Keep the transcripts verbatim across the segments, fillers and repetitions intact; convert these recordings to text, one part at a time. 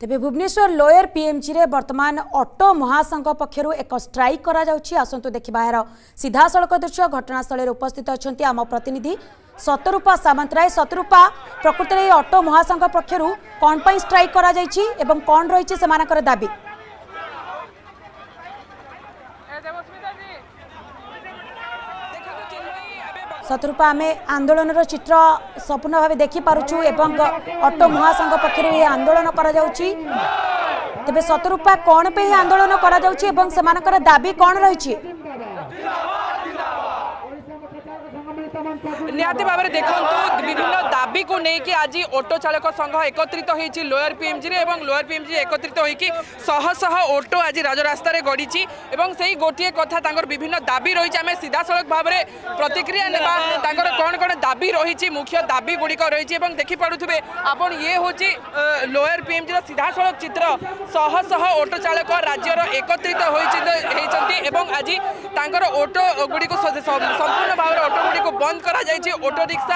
तेबे Bhubaneswar lower PMG रे वर्तमान ऑटो महासंघ पक्षरु एक स्ट्राइक करा जाउछि। आसंतु देखिबा हेर सीधा सड़क दृश्य घटनास्थल उपस्थित अछंती आम प्रतिनिधि सतरूपा सामंतराय। सतरूपा प्रकृति में ऑटो महासंघ पक्षरु कोन पई स्ट्राइक करा जाइछि एवं कोन रहिछि सेमानकर दाबी? सतरूपा आम आंदोलन चित्र संपूर्ण भाव देखिपुँ एवं ऑटो महासंघ पक्षर यह आंदोलन करा जाउछि। तेबे सतरूपा कौन पे आंदोलन करा जाउछि एवं सेमानकर दाबी कौन रही? निहाती भाव में देखो विभिन्न दाबी को लेकिन आज ऑटो चालक संघ एकत्रित होती लोयर पीएमजी रे एवं लोयर पीएमजी एकत्रित होकर शह शह ऑटो आज राजरास्तार गड़ी से गोटे कथा तांकर विभिन्न दाबी रही। आम सीधा सड़क भाव में प्रतिक्रिया नेबा तांकर कौन कौन दाबी रही मुख्य दाबी गुड़िक रही देखिपे आपन ये हूँ लोयर पीएमजी सीधा सड़क चित्र शह शह ऑटो चालक राज्यर एकत्रित होती आज तांकर ऑटो गुड़िक संपूर्ण भाव में ऑटो गुड़िक बंद करा जाइए। ऑटो रिक्शा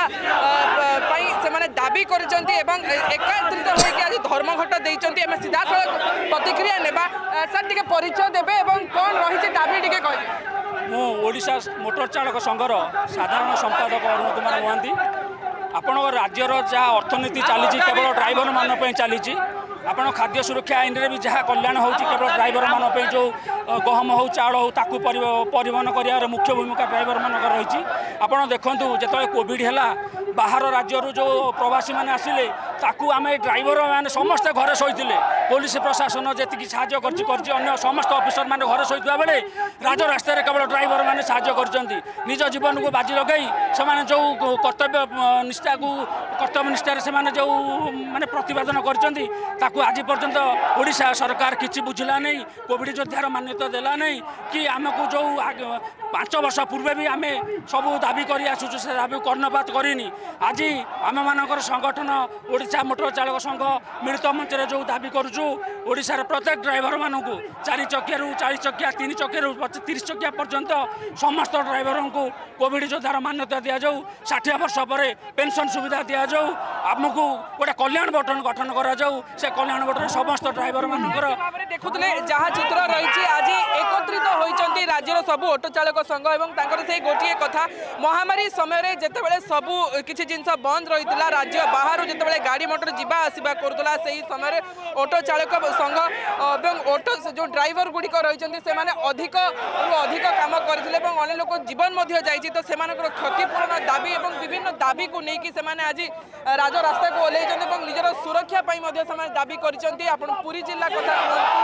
से दाबी करछंती एवं एकत्रित होकर आज धर्मघट देइछंती। एमे सीधा सड़क प्रतिक्रिया नेबा सर टिके परिचय देबे एवं कोन रही दाबी टिके कहबे? मो ओडिशा मोटर चालक संघर साधारण संपादक अरुण कुमार महांती। आपण राज्यर जहाँ अर्थनीति चली केवल ड्राइवर मान चली आपण खाद्य सुरक्षा आईन रे भी जहाँ कल्याण हो केवल ड्राइवर मान जो गहम हो चाउल हो ताकू परिवहन कर मुख्य भूमिका ड्राइवर मान रही। आपड़ देखूँ जो कोविड है बाहर राज्य जो प्रवासी मैंने आसिले ताकू आम ड्राइवर मैंने समस्ते घरे शोते पुलिस प्रशासन जी साहय कर समस्त अफिसर मैंने घरे शोता बेले राजरास्तार केवल ड्राइवर मैंने साहय कर निज जीवन को बाजी लगे से जो कर्तव्य निष्ठा को कर्तव्य निष्ठार से जो मैंने प्रतिपादन कर आज पर्यंत ओडिशा सरकार किसी बुझला नहीं कोविड योद्धार मान्यता देला नहीं कि आमको जो पांच वर्ष पूर्वे भी आम सब दाबी कर आसुचु से दाबी कर्णपात करनी। आज आम मानकर संगठन ओडिशा मोटर चालक संघ मिलित मंच जो दाबी करुचु ओडिशार प्रत्येक ड्राइवर मानक चार चकिया चालीस चकिया तीन चकिया तीस चकिया पर्यंत समस्त ड्राइवर को कोविड योद्धार मान्यता दि जाऊ षाठिए वर्ष पर पेंशन सुविधा दि जाऊ आमको गोटे कल्याण बटन गठन करा जाऊ से कल्याण बटन समस्त ड्राइवर मानकर देखुले जहाँ चित्र रही आज एकत्रित होती राज्यर सबू ऑटो चालक संघ एवं से गोटे कथा महामारी समय जितेबाला सबू किसी जिनस बंद रही राज्य बाहर जितेबाला गाड़ी मोटर जीवा आसवा करूला से समय ऑटो चालक संघ और ऑटो जो ड्राइवर गुड़िक रही से अधिक अधिक काम करते अनेक लोक जीवन जाइए तो से क्षतिपूरण दाबी और विभिन्न दाबी को लेकिन आज राजरास्ता को ओह्लैन निजर सुरक्षा दाबी करछंती। आपण पुरी जिला कथा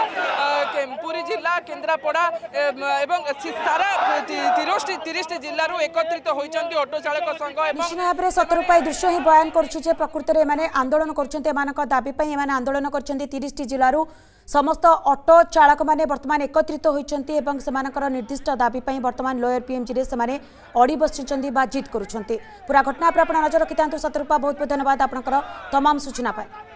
पुरी जिला केन्द्रापड़ा एवं सारा तीस जिलू एकत्रित होती ऑटो चालक संघ निश्चित भाव में सतरूपा दृश्य ही बयान कर प्रकृत में आंदोलन कर दाबी आंदोलन कर तीस जिलू समस्त ऑटो चालक माने वर्तमान एकत्रित होती निर्दिष्ट दाबी वर्तमान लोयर पीएमजी से अड़ी बसी जिद करुँच। पूरा घटना पर आप नजर रखि था। सतरूपा बहुत बहुत धन्यवाद आपंकर तमाम सूचना पाए।